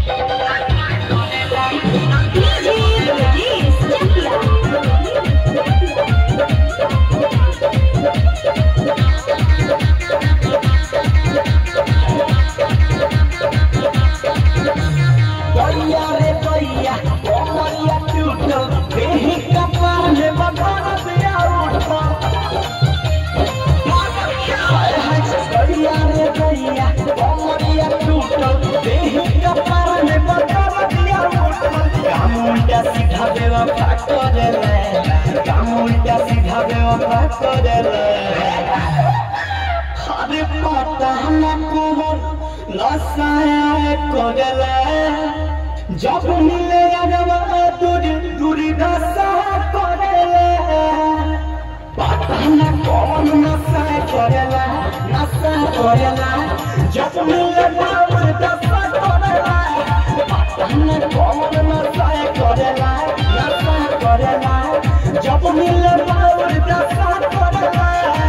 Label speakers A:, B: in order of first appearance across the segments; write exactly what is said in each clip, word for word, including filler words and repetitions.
A: सीधा बेवफा करेले काम उल्टा सीधा बेवफा करेले अरे पता न कौन नशा करेले जब मिले अगवा दूर दूरी नशा करेले पता न कौन नशा करेला नशा करेला जब मिले दूर नशा करेला पता न कौन नशा करेला नशा करेला जब मिले दूर नशा करेला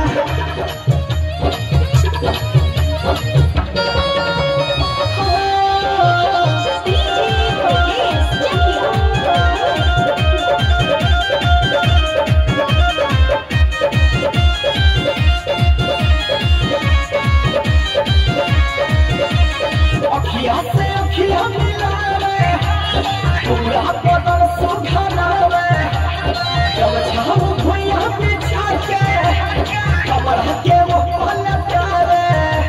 A: अखिया से अखिया मिलावे पूरा बदन सुखनावे जब छाव भुइया बिछा के कमर के वो पलटावे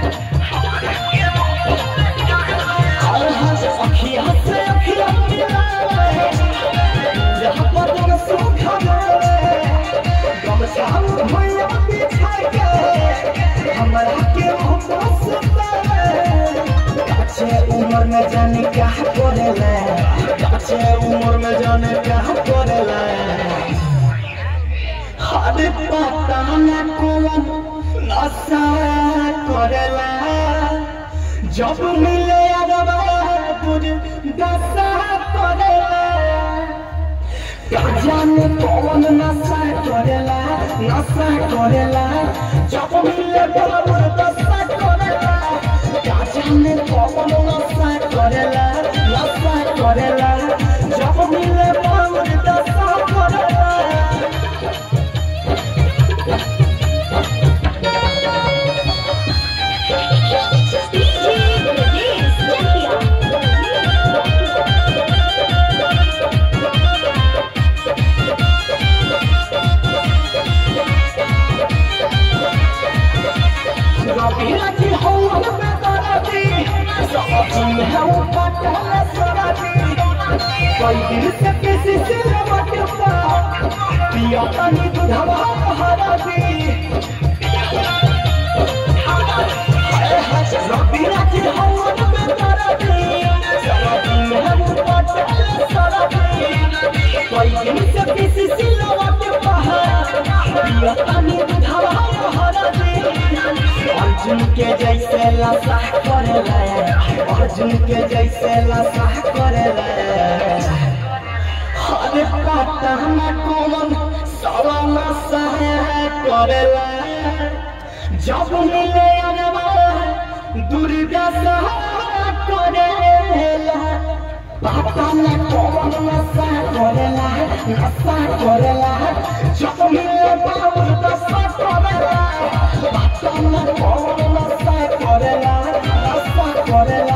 A: और हंस अखिया से अखिया मिलावे पूरा बदन सुखनावे जब छाव भुइया बिछा के कमर के वो पलटावे काचे उम्र में जाने क्या करेला काचे उम्र में जाने क्या करेला हर पता न कौन नशा करेला जब मिले अगवा दूर दशा करेला क्या जाने कौन नशा करेला नशा करेला जब मिले दूर दशा करेला क्या जाने कौन नशा करेला नशा करेला जब मिले दूर दशा करेला कोई दिल से किसी से लपट पा पिया पानी दूधवा हरा दी रबी रात हवन में तारा दी सवादी में हम पटल सारा दी कोई दिल से किसी से लपट पा पिया पानी दूधवा हरा दी अर्जुन के जैसे लसा करेला अर्जुन के जैसे लसा करेला हर पता न कौन साला नशा करेला जब मिले अगवा दुर्दशा करेला पता न कौन नशा करेला नशा करेला जब मिले दूर दशा करेला पता न कौन नशा करेला नशा करेला